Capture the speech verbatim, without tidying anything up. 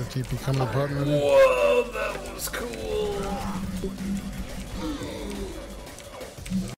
the T P coming apart. Whoa, that was cool.